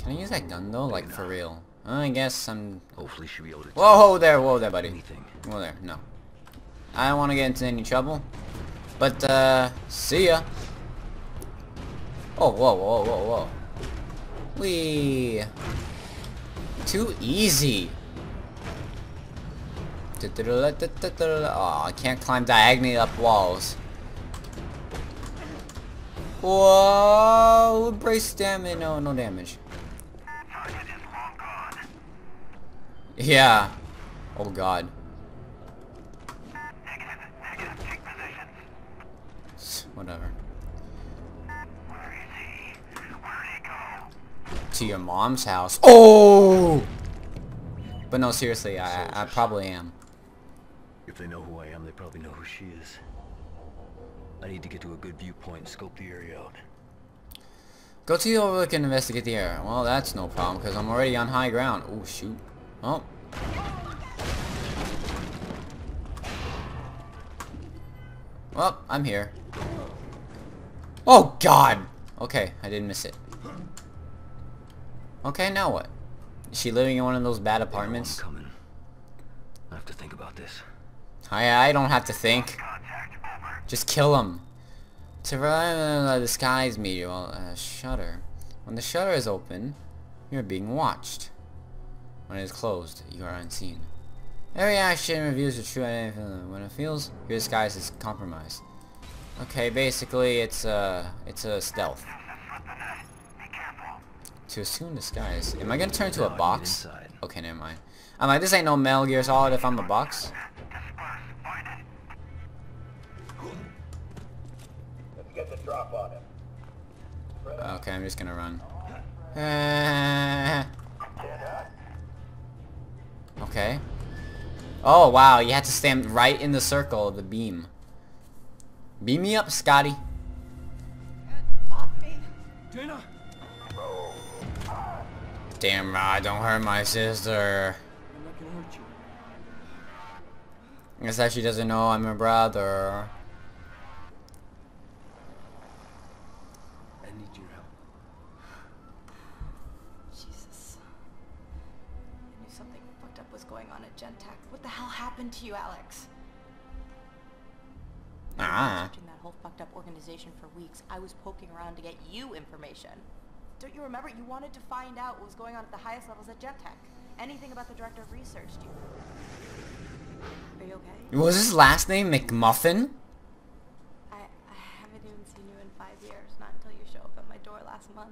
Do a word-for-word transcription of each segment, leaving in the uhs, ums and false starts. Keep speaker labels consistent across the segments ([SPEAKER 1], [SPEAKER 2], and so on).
[SPEAKER 1] Can I use that gun though? Like for real? I guess I'm...
[SPEAKER 2] Hopefully she'll be able to...
[SPEAKER 1] Whoa there, whoa there, buddy.
[SPEAKER 2] Anything.
[SPEAKER 1] Whoa there, no. I don't want to get into any trouble. But, uh, see ya. Oh, whoa, whoa, whoa, whoa. Wee. Too easy. Oh, I can't climb diagonally up walls. Whoa, brace damage. No, no damage. Yeah. Oh god. Whatever. To your mom's house. Oh! But no, seriously, I, I probably am.
[SPEAKER 2] If they know who I am, they probably know who she is. I need to get to a good viewpoint and scope the area out.
[SPEAKER 1] Go to the overlook and investigate the area. Well, that's no problem, because I'm already on high ground. Oh, shoot. Oh. Well, I'm here. Oh, God! Okay, I didn't miss it. Okay, now what? Is she living in one of those bad apartments?
[SPEAKER 2] I'm coming. I have to think about this.
[SPEAKER 1] I I don't have to think. Just kill him. To uh, disguise me, well, uh, shutter. When the shutter is open, you're being watched. When it is closed, you are unseen. Every action reveals the true identity. When it feels, your disguise is compromised. Okay, basically, it's uh, it's a stealth. To assume disguise. Am I gonna turn into a box? Okay, never mind. I'm like, this ain't no Metal Gear Solid if I'm a box.
[SPEAKER 3] Get the drop on him.
[SPEAKER 1] Okay, I'm just gonna run. Uh, okay. Oh wow, you had to stand right in the circle of the beam. Beam me up, Scotty.
[SPEAKER 2] Dana.
[SPEAKER 1] Damn right, don't hurt my sister.
[SPEAKER 2] I'm not gonna hurt you.
[SPEAKER 1] I guess that she doesn't know I'm her brother.
[SPEAKER 2] I need your help.
[SPEAKER 4] Jesus. I knew something fucked up was going on at Gentek. What the hell happened to you, Alex? I
[SPEAKER 1] Ah.
[SPEAKER 4] was watching that whole fucked up organization for weeks. I was poking around to get you information. Don't you remember? You wanted to find out what was going on at the highest levels at Gentek. Anything about the director of research. Do you... Are you okay?
[SPEAKER 1] Was his last name McMuffin?
[SPEAKER 4] I, I haven't even seen you in five years. Not until you show up at my door last month.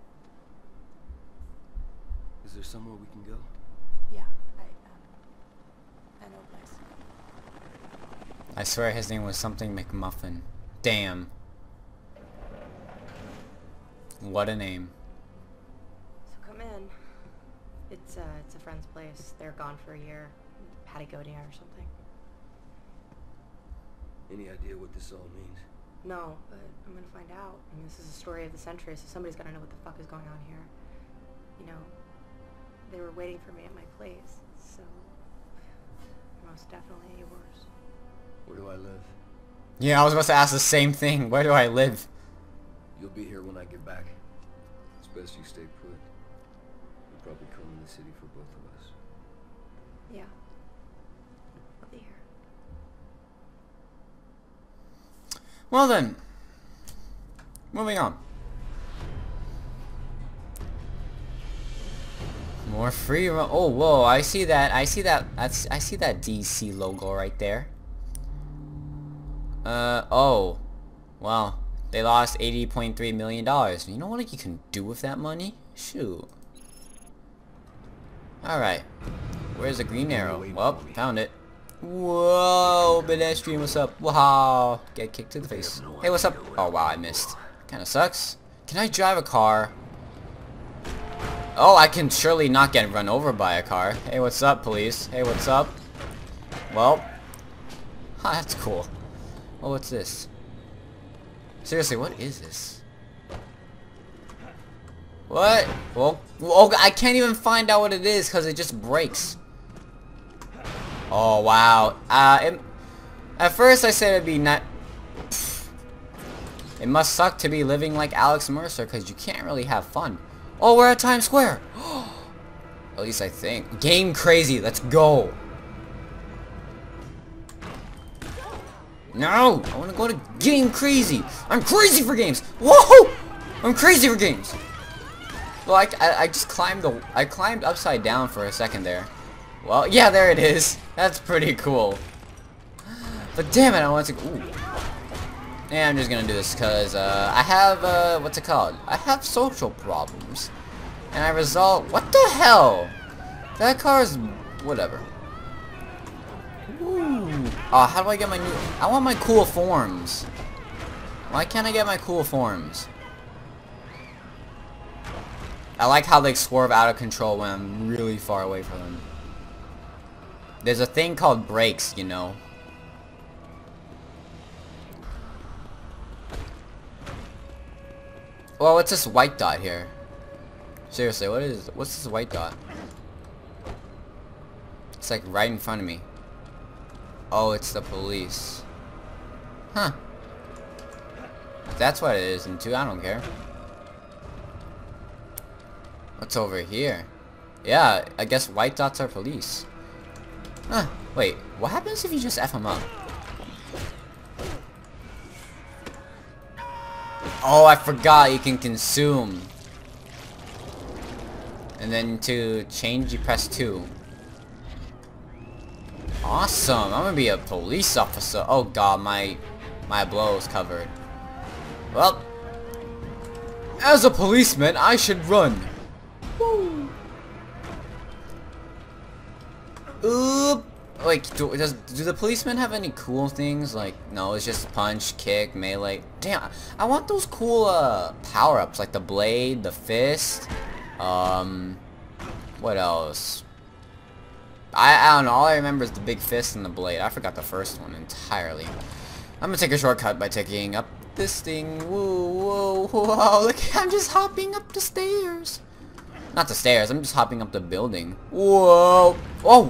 [SPEAKER 2] Is there somewhere we can go?
[SPEAKER 4] Yeah, I, um... I know a place.
[SPEAKER 1] I swear his name was something McMuffin. Damn. What a name.
[SPEAKER 4] So come in. It's, uh, it's a friend's place. They're gone for a year. Patagonia or something.
[SPEAKER 2] Any idea what this all means?
[SPEAKER 4] No, but I'm gonna find out. I mean, this is a story of the century, so somebody's gotta know what the fuck is going on here. You know, they were waiting for me at my place, so... most definitely yours.
[SPEAKER 2] Where do I live?
[SPEAKER 1] Yeah, I was about to ask the same thing. Where do I live?
[SPEAKER 2] You'll be here when I get back. It's best you stay put. You'll probably come in the city for both of us.
[SPEAKER 4] Yeah. I'll be here.
[SPEAKER 1] Well then. Moving on. More free ro- oh whoa, I see that I see that that's I see that D C logo right there. Uh oh. Well, they lost eighty point three million dollars. You know what you can do with that money? Shoot. Alright. Where's the green arrow? Well, found it. Whoa, pedestrian, what's up? Wow. Get kicked to the face. Hey, what's up? Oh wow, I missed. Kinda sucks. Can I drive a car? Oh, I can surely not get run over by a car. Hey, what's up, police? Hey, what's up? Well. Huh, that's cool. Oh, what's this? Seriously, what is this? What? Well, oh, I can't even find out what it is because it just breaks. Oh, wow. Uh, it, at first I said it'd be not... It must suck to be living like Alex Mercer because you can't really have fun. Oh, we're at Times Square. At least I think. Game crazy. Let's go. No, I want to go to Game Crazy. I'm crazy for games. Whoa! I'm crazy for games. Well, I, I, I just climbed the I climbed upside down for a second there. Well, yeah, there it is. That's pretty cool. But damn it, I want to. Ooh. Yeah, I'm just gonna do this because uh, I have uh, what's it called? I have social problems, and I result. What the hell? That car is whatever. Ooh. Oh, how do I get my new? I want my cool forms. Why can't I get my cool forms? I like how they swerve out of control when I'm really far away from them. There's a thing called brakes, you know. Well, what's this white dot here? Seriously, what is what's this white dot? It's like right in front of me. Oh, it's the police. Huh. If that's what it is, and two, I don't care. What's over here? Yeah, I guess white dots are police. Huh. Wait, what happens if you just F them up? Oh, I forgot you can consume. And then to change, you press two. Awesome. I'm gonna be a police officer. Oh god, my my blow is covered. Well, as a policeman, I should run. Woo. Oop. Like, do, does do the policemen have any cool things? Like, no, it's just punch, kick, melee. Damn, I want those cool uh power-ups, like the blade, the fist. Um, what else? I, I don't know, all I remember is the big fist and the blade. I forgot the first one entirely. I'm gonna take a shortcut by taking up this thing. Whoa, whoa, whoa, look, I'm just hopping up the stairs. Not the stairs, I'm just hopping up the building. Whoa, whoa.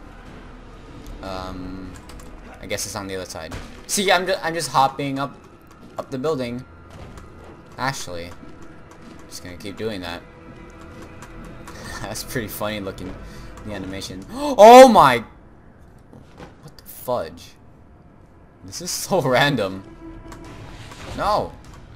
[SPEAKER 1] Um, I guess it's on the other side. See, I'm just, I'm just hopping up, up the building. Actually, just gonna keep doing that. That's pretty funny looking. The animation. Oh my! What the fudge? This is so random. No.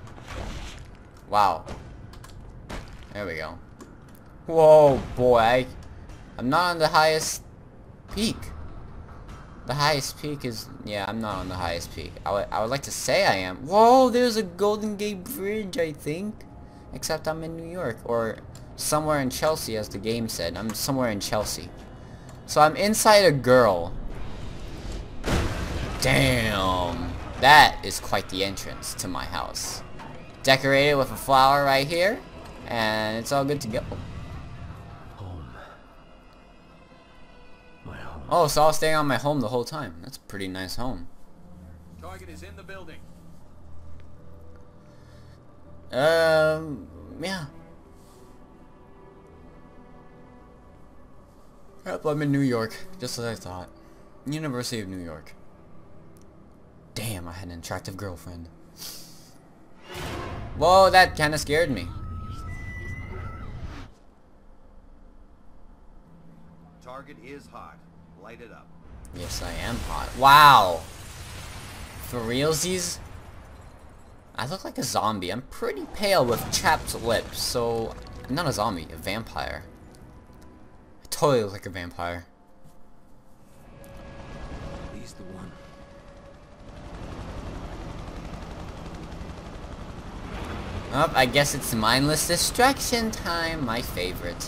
[SPEAKER 1] Wow. There we go. Whoa, boy! I, I'm not on the highest peak. The highest peak is, yeah, I'm not on the highest peak. I would, I would like to say I am. Whoa, there's a Golden Gate Bridge, I think. Except I'm in New York, or somewhere in Chelsea, as the game said. I'm somewhere in Chelsea. So I'm inside a girl. Damn. That is quite the entrance to my house. Decorated with a flower right here, and it's all good to go.
[SPEAKER 2] Home. My home.
[SPEAKER 1] Oh, so I was staying on my home the whole time. That's a pretty nice home.
[SPEAKER 3] Target is in the building.
[SPEAKER 1] Um, yeah. Yep, I'm in New York, just as I thought. University of New York. Damn, I had an attractive girlfriend. Whoa, that kinda scared me.
[SPEAKER 3] Target is hot. Light it up.
[SPEAKER 1] Yes, I am hot. Wow. For realsies? I look like a zombie. I'm pretty pale with chapped lips, so I'm not a zombie, a vampire. I totally look like a vampire.
[SPEAKER 2] He's the one.
[SPEAKER 1] Oh, I guess it's mindless distraction time, my favorite.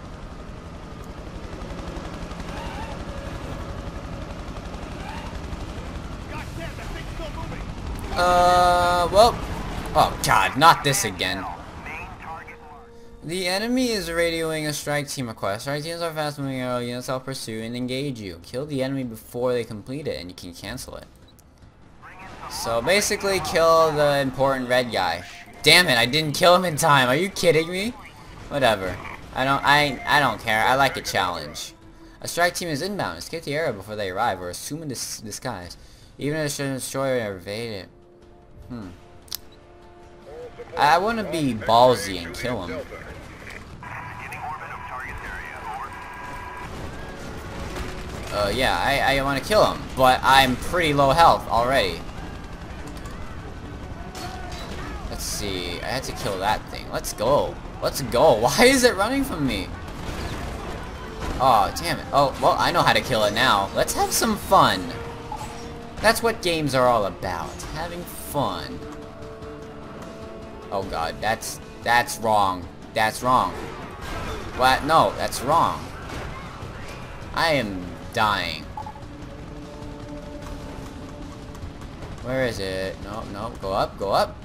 [SPEAKER 1] Uh, well, oh god, not this again. The enemy is radioing a strike team request. Strike teams are fast moving aerial units. I'll pursue and engage you. Kill the enemy before they complete it, and you can cancel it. So basically, kill the important red guy. Damn it! I didn't kill him in time. Are you kidding me? Whatever. I don't. I. I don't care. I like a challenge. A strike team is inbound. Escape the area before they arrive, or assume a dis disguise. Even if they destroy or evade it. Hmm. I want to be ballsy and kill him. Uh, yeah, I, I want to kill him, but I'm pretty low health already. Let's see, I had to kill that thing. Let's go. Let's go. Why is it running from me? Oh, damn it. Oh, well, I know how to kill it now. Let's have some fun. That's what games are all about. Having fun. Oh god, that's that's wrong. That's wrong. What? No, that's wrong. I am dying. Where is it? No, no, go up, go up.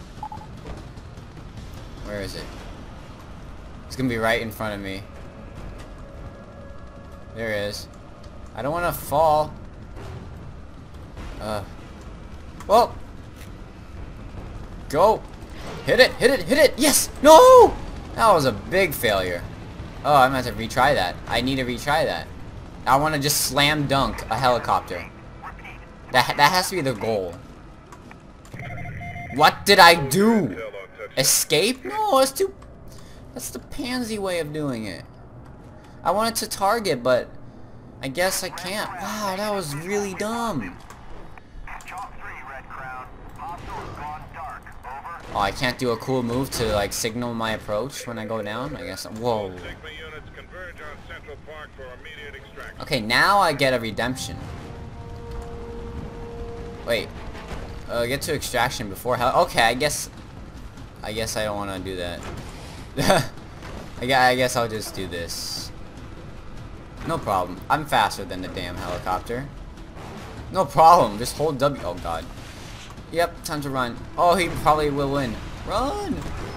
[SPEAKER 1] Where is it? It's gonna be right in front of me. There it is. I don't want to fall. Uh. Well. Go. Hit it, hit it, hit it. Yes. No. That was a big failure. Oh, I'm gonna have to retry that. I need to retry that. I want to just slam dunk a helicopter. That that has to be the goal. What did I do? Escape? No, that's too. That's the pansy way of doing it. I wanted to target, but I guess I can't. Wow, that was really dumb. Oh, I can't do a cool move to like signal my approach when I go down. I guess. Whoa. Okay, now I get a redemption. Wait. Uh, get to extraction before hell. Okay, I guess. I guess I don't want to do that. I guess, I guess I'll just do this. No problem. I'm faster than the damn helicopter. No problem. Just hold W. Oh god. Yep, time to run. Oh, he probably will win. Run!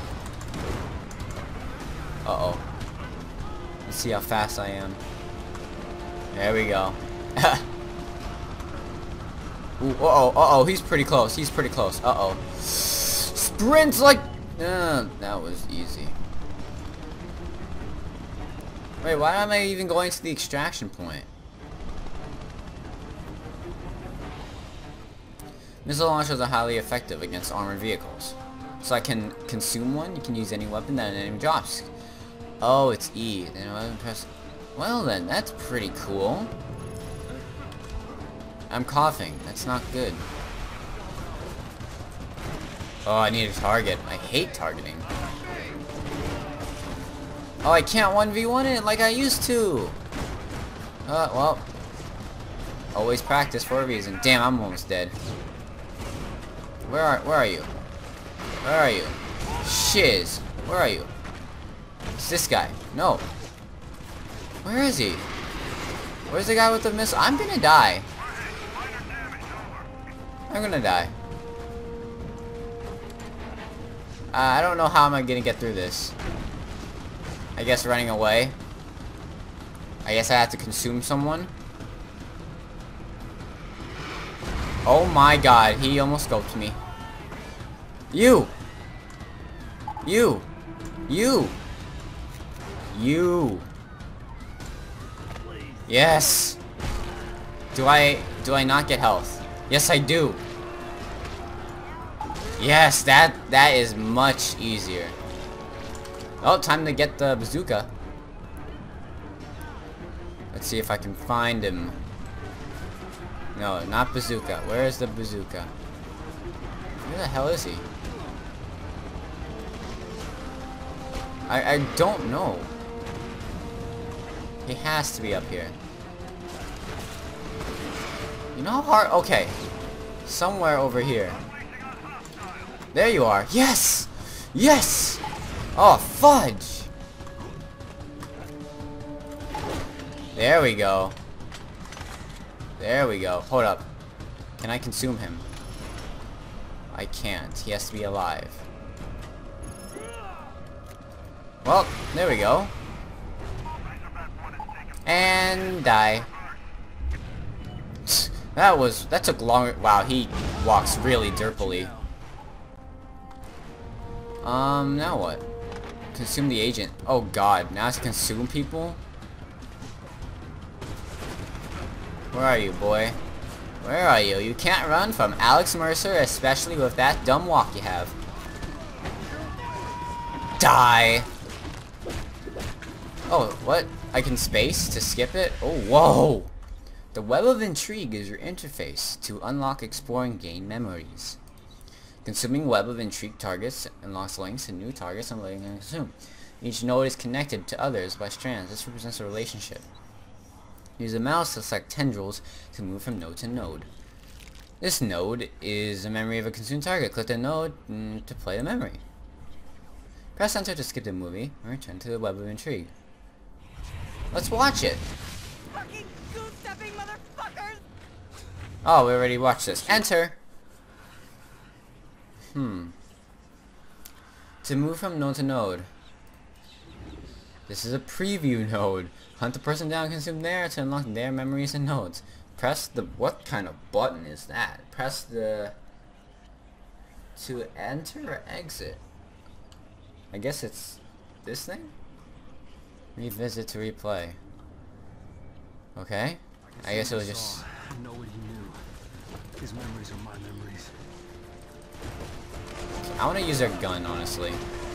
[SPEAKER 1] Uh-oh. Let's see how fast I am. There we go. Ooh, uh-oh, uh-oh, he's pretty close. He's pretty close. Uh-oh. Sprint like... Uh, that was easy. Wait, why am I even going to the extraction point? Missile launchers are highly effective against armored vehicles. So I can consume one, you can use any weapon that an enemy drops. Oh, it's E. Then I press. Well then, that's pretty cool. I'm coughing. That's not good. Oh, I need a target. I hate targeting. Oh, I can't one v one it like I used to. Uh, well. Always practice for a reason. Damn, I'm almost dead. Where are, where are you? Where are you? Shiz. Where are you? It's this guy. No. Where is he? Where's the guy with the missile? I'm gonna die. I'm gonna die. Uh, I don't know how am I gonna get through this. I guess running away. I guess I have to consume someone. Oh my god, he almost scoped me. You! You! You! You! Yes! Do I... do I not get health? Yes, I do! Yes, that... that is much easier. Oh, time to get the bazooka. Let's see if I can find him. No, not bazooka. Where is the bazooka? Where the hell is he? I, I don't know. He has to be up here. You know how hard... Okay. Somewhere over here. There you are. Yes! Yes! Oh, fudge! There we go. There we go. Hold up. Can I consume him? I can't. He has to be alive. Well, there we go. And die. That was... that took longer... Wow, he walks really derpily. Um, now what? Consume the agent. Oh god, now I have to consume people? Where are you, boy? Where are you? You can't run from Alex Mercer, especially with that dumb walk you have. Die! Oh, what? I can space to skip it? Oh, whoa! The Web of Intrigue is your interface to unlock, explore, and gain memories. Consuming Web of Intrigue targets unlocks links to new targets and letting them consume. Each node is connected to others by strands. This represents a relationship. Use the mouse to select tendrils to move from node to node. This node is a memory of a consumed target. Click the node mm, to play the memory. Press enter to skip the movie and return to the Web of Intrigue. Let's watch it.
[SPEAKER 4] Fucking goose-stepping motherfuckers!
[SPEAKER 1] Oh, we already watched this. Enter. Hmm. To move from node to node. This is a preview node. Hunt the person down and consume there to unlock their memories and nodes. Press the... What kind of button is that? Press the... To enter or exit? I guess it's... this thing? Revisit to replay. Okay. I guess it was just...
[SPEAKER 2] I know what he knew. His memories are my memories.
[SPEAKER 1] I want to use their gun, honestly.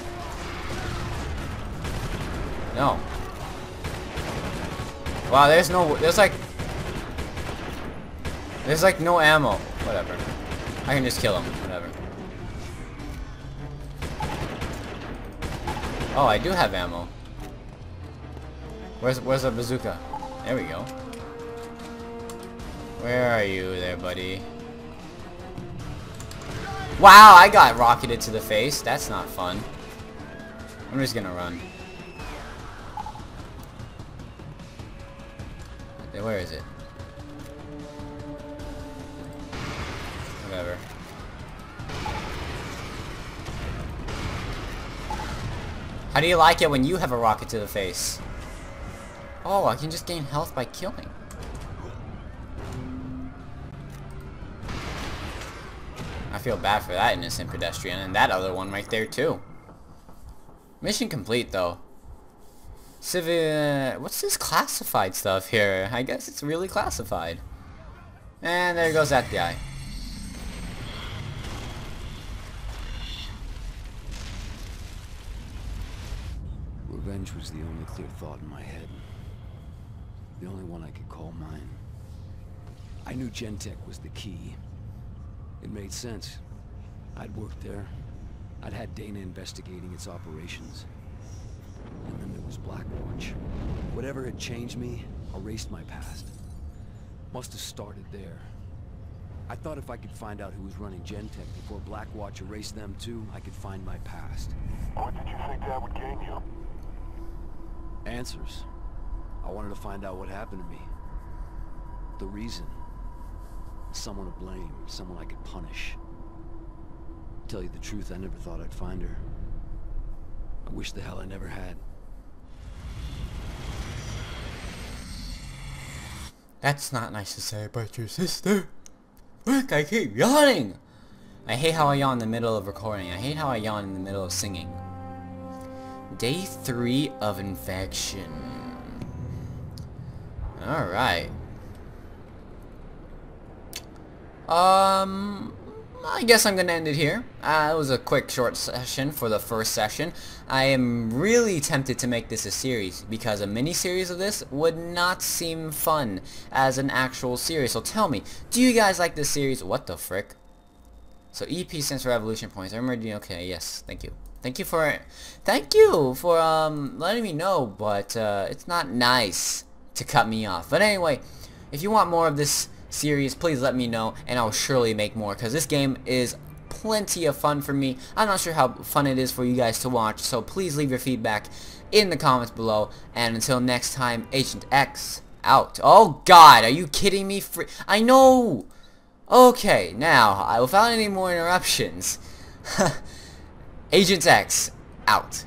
[SPEAKER 1] No. Wow, there's no... There's like... There's like no ammo. Whatever. I can just kill him. Whatever. Oh, I do have ammo. Where's where's the bazooka? There we go. Where are you there, buddy? Wow, I got rocketed to the face. That's not fun. I'm just gonna run. Where is it? Whatever. How do you like it when you have a rocket to the face? Oh, I can just gain health by killing. I feel bad for that innocent pedestrian and that other one right there too. Mission complete though. Civil... What's this classified stuff here? I guess it's really classified. And there goes that guy.
[SPEAKER 2] Revenge was the only clear thought in my head. The only one I could call mine. I knew Gentek was the key. It made sense. I'd worked there. I'd had Dana investigating its operations. And then there was Blackwatch. Whatever had changed me, erased my past. Must have started there. I thought if I could find out who was running Gentek before Blackwatch erased them too, I could find my past.
[SPEAKER 5] What did you think that would gain you?
[SPEAKER 2] Answers. I wanted to find out what happened to me. The reason. Someone to blame, someone I could punish. Tell you the truth, I never thought I'd find her. I wish the hell I never had.
[SPEAKER 1] That's not nice to say about your sister. Look, I keep yawning. I hate how I yawn in the middle of recording. I hate how I yawn in the middle of singing. Day three of infection. Alright. Um... I guess I'm gonna end it here. Uh, it was a quick short session for the first session. I am really tempted to make this a series because a mini series of this would not seem fun as an actual series. So tell me, do you guys like this series? What the frick? So E P stands for evolution points. I remember. Okay, yes, thank you. Thank you for, thank you for um letting me know. But uh, it's not nice to cut me off. But anyway, if you want more of this series, please let me know and I'll surely make more because this game is plenty of fun for me. I'm not sure how fun it is for you guys to watch, so please leave your feedback in the comments below, and until next time, Agent X out. Oh god, are you kidding me? Free I know. Okay, now, without any more interruptions, Agent X out.